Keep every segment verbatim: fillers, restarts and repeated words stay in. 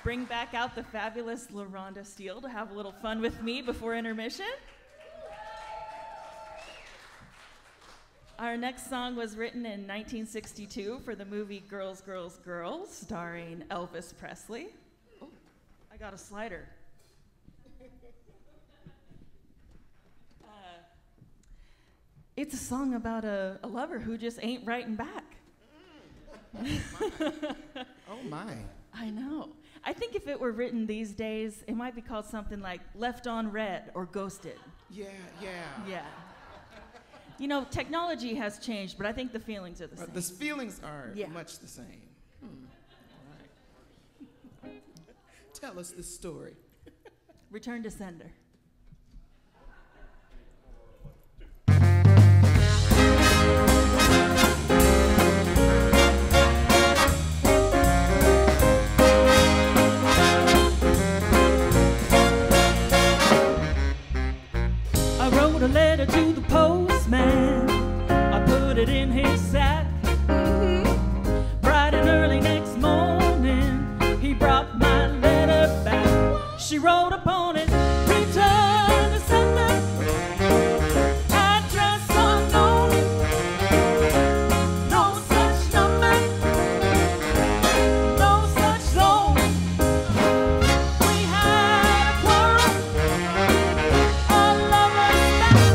bring back out the fabulous LaRhonda Steele to have a little fun with me before intermission. Our next song was written in nineteen sixty-two for the movie Girls, Girls, Girls, starring Elvis Presley. Oh, I got a slider. Uh, it's a song about a, a lover who just ain't writing back. Oh my. I know. I think if it were written these days, it might be called something like Left on Red or Ghosted. Yeah, yeah. Yeah. You know, technology has changed, but I think the feelings are the same. The feelings are yeah. much the same. Hmm. All right. Tell us the story. Return to sender. I wrote a letter to the postman. I put it in his sack. Mm-hmm. Bright and early next morning, he brought my letter back. She wrote upon it, return to sender, address unknown, no such number, no such zone. We had a quarrel, a lover's spat.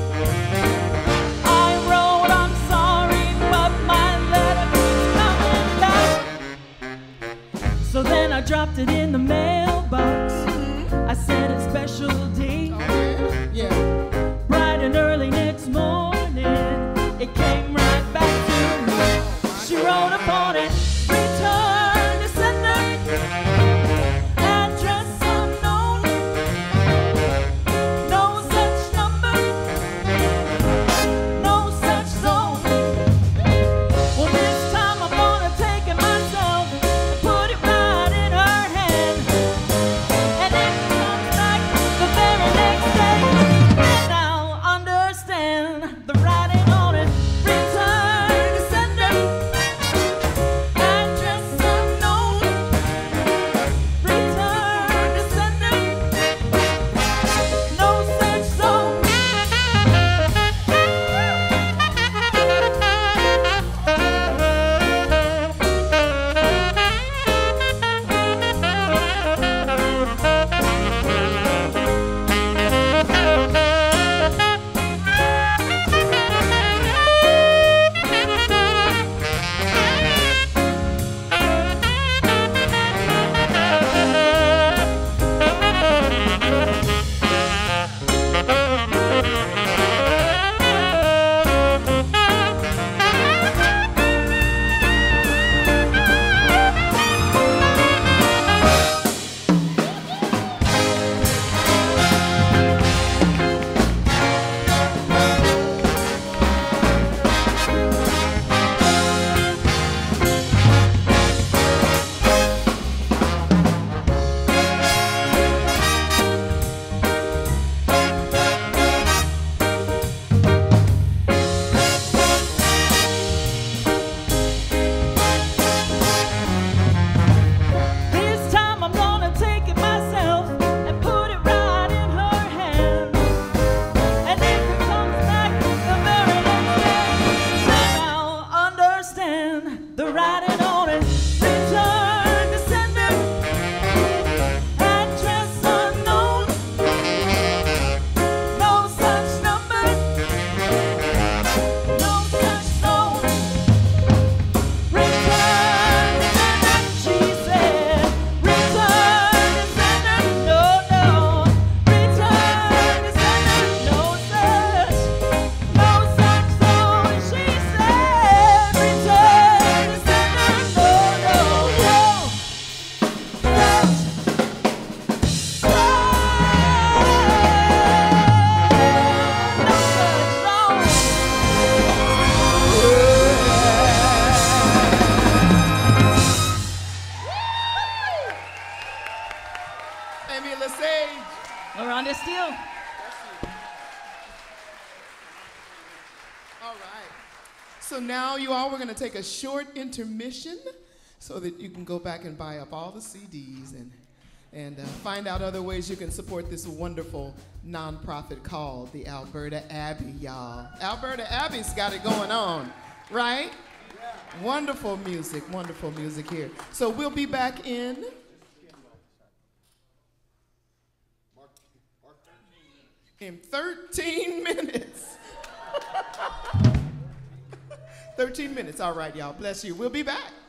I wrote, I'm sorry, but my letter keeps coming back. So then I dropped it in the mailbox. I sent a special D. Oh, yeah. Yeah. Bright and early next morning, it came right back to me. She wrote upon it, return to sender, address unknown, no such number, no such zone. Well, this time I'm gonna take it myself and put it right in her hand. And if it comes back the very next day, then I'll understand the writing on it. Return to sender, address unknown. Return to sender, no such zone. This time I'm gonna take it myself and put it right in her hand. And if it comes back the very next day, then I'll understand the writing on it. Return to sender, address unknown, no such number, no such zone. Return to sender, she said. Return to sender, no, no. Return to sender, no such, no such zone. She said. Return to sender, no, no, no. Such, such, no Amy Lesage. LaRhonda Steele. All right. So now, you all, we're going to take a short intermission. so that you can go back and buy up all the C Ds and, and uh, find out other ways you can support this wonderful nonprofit called the Alberta Abbey, y'all. Alberta Abbey's got it going on, right? Yeah. Wonderful music, wonderful music here. So we'll be back in in thirteen minutes. thirteen minutes, all right, y'all. Bless you. We'll be back.